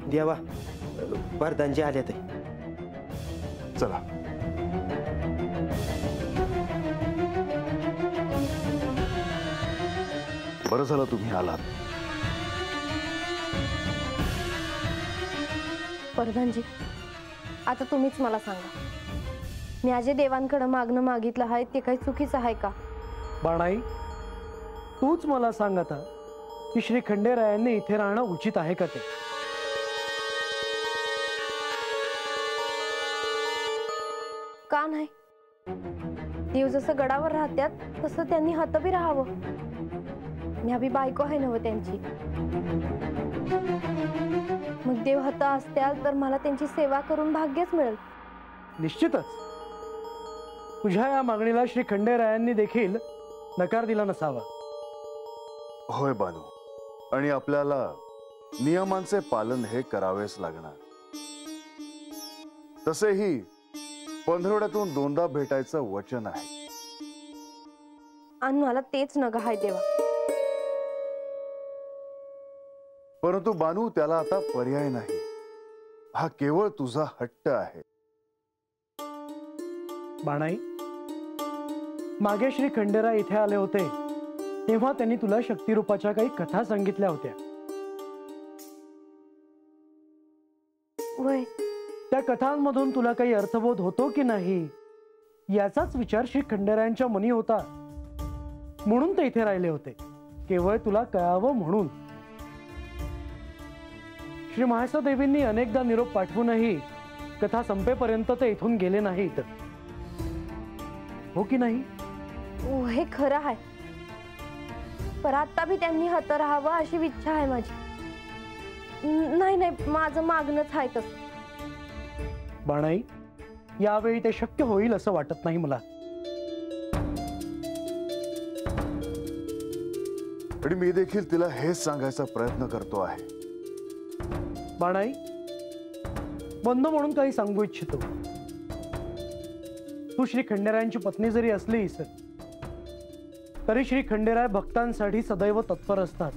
देवा वरदानजी आले ते चला. बरं झालं तुम्ही आलात. वरदानजी आता तुम्हीच मला सांगा, मी अजय देवांकडे मागणं मागितलं आहे ते काही चुकीचं आहे का? बाणाई, तूच मला सांग आता की श्री खंडेरायांनी इथे राहणं उचित आहे का ते? का नाही? देव जसं गडावर राहत्यात तसं त्यांनी हतबी राहावं. मी अभि बायको आहे नव त्यांची. मग देव हत असत्याल तर मला त्यांची सेवा करून भाग्यच मिळेल. निश्चितच तुझ्या या मागणीला श्री खंडेरायांनी देखील नकार दिला नसावा. होय बानू, आणि आपल्याला नियमांचे पालन हे करावेच लागणार. तसेही 15 दोनदा भेटायचं वचन आहे. आणि मला तेच नग हाय देवा. परंतु बानू, त्याला आता पर्याय नाही. हा केवळ तुझा हट्ट आहे. बाणाई, मागे श्री खंडेराय इथे आले होते तेव्हा त्यांनी तुला शक्तिरूपाच्या काही कथा सांगितल्या होत्या. वय त्या कथांमधून तुला काही अर्थबोध होतो की नाही याचाच विचार श्री खंडेरायांच्या मनी होता. म्हणून ते इथे राहिले होते, केवळ तुला कळावं म्हणून. श्री महासा देवींनी अनेकदा निरोप पाठवूनही कथा संपेपर्यंत ते इथून गेले नाहीत, हो की नाही? हे खरं आहे, पर आता भी त्यांनी हत राहावं अशी इच्छा आहे माझी. नाही नाही, माझं मागणंच आहे तसं. बाणाई, यावेळी ते शक्य होईल असं वाटत नाही मला. आणि मी देखील तिला हेच सांगायचा प्रयत्न करतो आहे. बाणाई, बंद म्हणून काही सांगू इच्छितो. तू श्री खंडेरायांची पत्नी जरी असलीस तरी श्री खंडेराय भक्तांसाठी सदैव तत्पर असतात.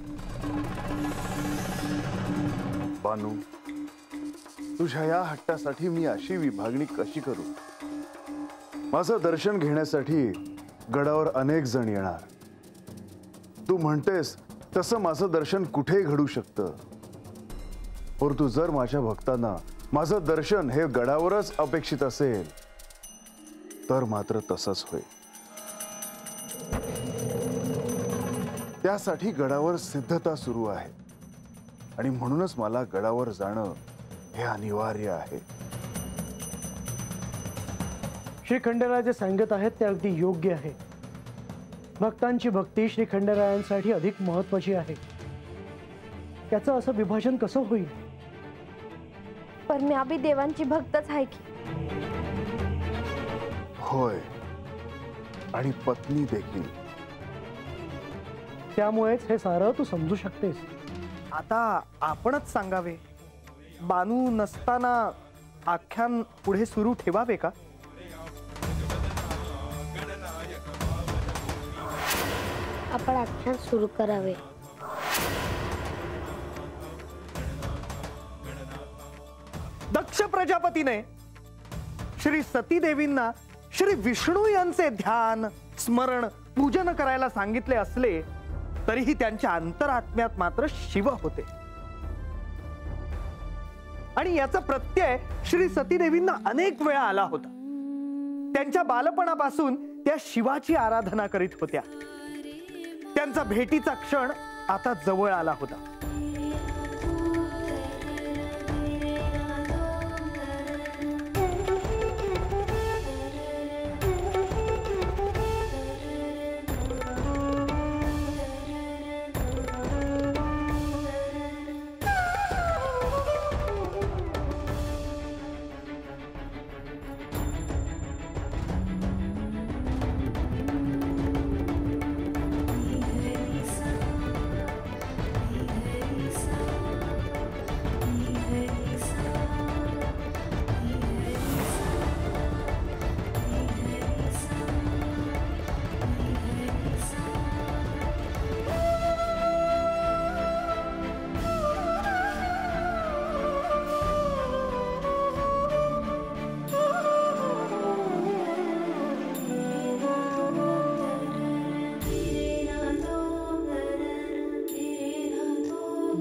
बानू, तुझ्या या हट्टासाठी मी अशी विभागणी कशी करू? माझं दर्शन घेण्यासाठी गडावर अनेक जण येणार. तू म्हणतेस तसं माझं दर्शन कुठे घडू शकतं. परंतु जर माझ्या भक्तांना माझं दर्शन हे गडावरच अपेक्षित असेल तर मात्र तसंच होईल. त्यासाठी गडावर सिद्धता सुरू आहे आणि म्हणूनच मला गडावर जाणं हे अनिवार्य आहे. श्री खंडेराय जे सांगत आहेत ते अगदी योग्य आहे. भक्तांची भक्ती श्री खंडेरायांसाठी अधिक महत्वाची आहे. त्याचं असं विभाजन कसं होईल? पर मी अभि देवांची भक्तच आहे की. होय, आणि पत्नी देखील. त्यामुळेच हे सारं तू समजू शकतेस. आता आपणच सांगावे. बानू नसताना आख्यान पुढे सुरू ठेवावे का? आपण आख्यान सुरू करावे. दक्ष प्रजापतीने श्री सती देवींना श्री विष्णू यांचे ध्यान, स्मरण, पूजन करायला सांगितले असले तरीही त्यांच्या अंतरात्म्यात मात्र शिव होते. आणि याचा प्रत्यय श्री सती देवींना अनेक वेळा आला होता. त्यांच्या बालपणापासून त्या शिवाची आराधना करीत होत्या. त्यांचा भेटीचा क्षण आता जवळ आला होता.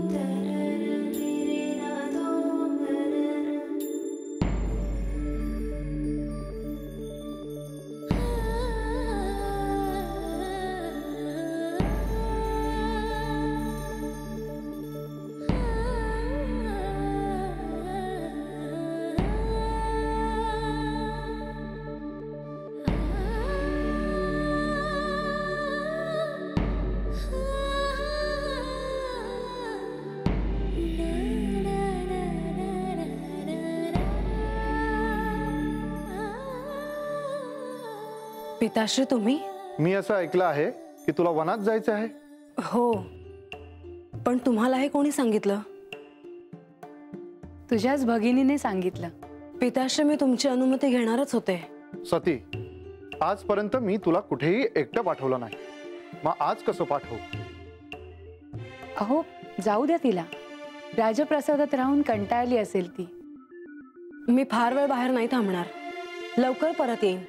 पिताश्री तुम्ही? मी असं ऐकलं आहे की तुला वनात जायचं आहे. हो, पण तुम्हाला हे कोणी सांगितलं? तुझ्याच भगिनीने सांगितलं. पिताश्री मी तुमची अनुमती घेणारच होते. सती, आजपर्यंत मी तुला कुठेही एकटं पाठवलं नाही, मग आज कसं पाठवू? अहो जाऊ द्या तिला, राजप्रसादात राहून कंटाळली असेल ती. मी फार वेळ बाहेर नाही थांबणार, लवकर परत येईन.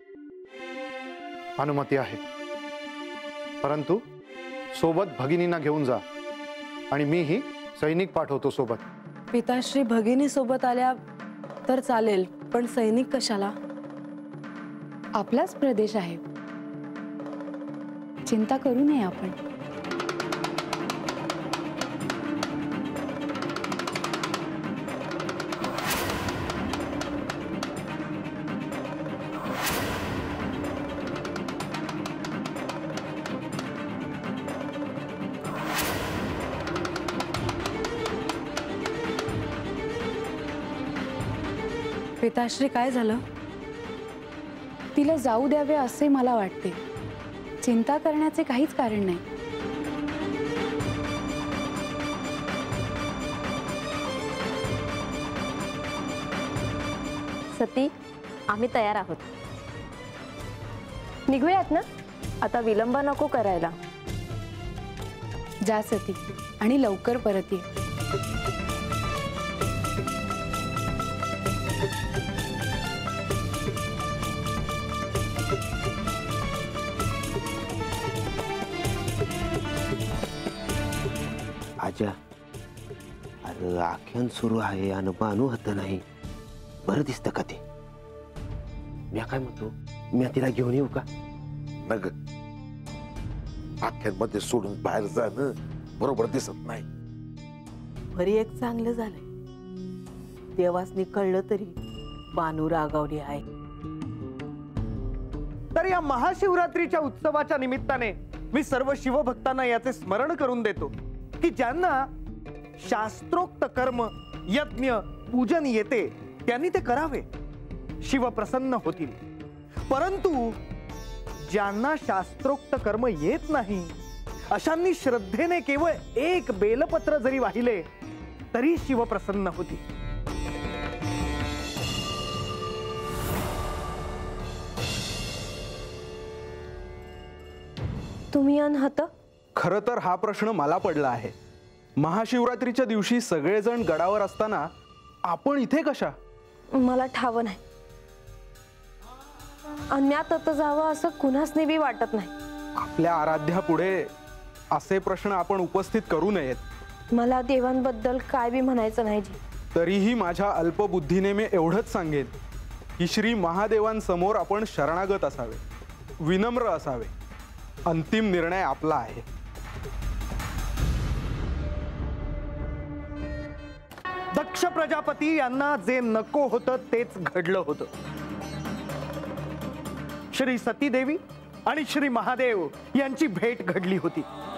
अनुमती आहे, परंतु सोबत भगिनींना घेऊन जा आणि मीही सैनिक पाठवतो सोबत. पिताश्री भगिनी सोबत आल्या तर चालेल, पण सैनिक कशाला? आपलाच प्रदेश आहे, चिंता करू नये आपण. पिताश्री काय झालं? तिला जाऊ द्यावे असे मला वाटते. चिंता करण्याचे काहीच कारण नाही. सती, आम्ही तयार आहोत. निघूयात ना? आता विलंब नको करायला. जा सती आणि लवकर परत ये. आजा, अरे आख्यान सुरू आहे आणि बानू हत नाही. बरं दिसतं का ते? मी काय म्हणतो, मी तिला घेऊन येऊ का? नग आख्यांमध्ये सोडून बाहेर जाणं बरोबर दिसत नाही. बरी एक चांगलं झालंय, देवासनी कळलं तरी बानू रागावली आहे. तर या महाशिवरात्रीच्या उत्सवाच्या निमित्ताने मी सर्व शिवभक्तांना याचे स्मरण करून देतो की ज्यांना शास्त्रोक्त कर्म, यज्ञ, पूजन येते त्यांनी ते करावे, शिव प्रसन्न होतील. परंतु ज्यांना शास्त्रोक्त कर्म येत नाही अशांनी श्रद्धेने केवळ एक बेलपत्र जरी वाहिले तरी शिव प्रसन्न होतील. तुम्ही अनहत? खरं तर हा प्रश्न मला पडला आहे. महाशिवरात्रीच्या दिवशी सगळेजण गडावर असताना आपण इथे कशा? मला ठाव नाही. अन्यात जावं असं कुणाच नेहमी वाटत नाही. आपल्या आराध्या पुढे असे प्रश्न आपण उपस्थित करू नयेत. मला देवांबद्दल काय बी म्हणायचं नाही जी. तरीही माझ्या अल्पबुद्धीने मी एवढंच सांगेन की श्री महादेवांसमोर आपण शरणागत असावे, विनम्र असावे. अंतिम निर्णय आपला आहे. दक्ष प्रजापती यांना जे नको होतं तेच घडलं होतं. श्री सतीदेवी आणि श्री महादेव यांची भेट घडली होती.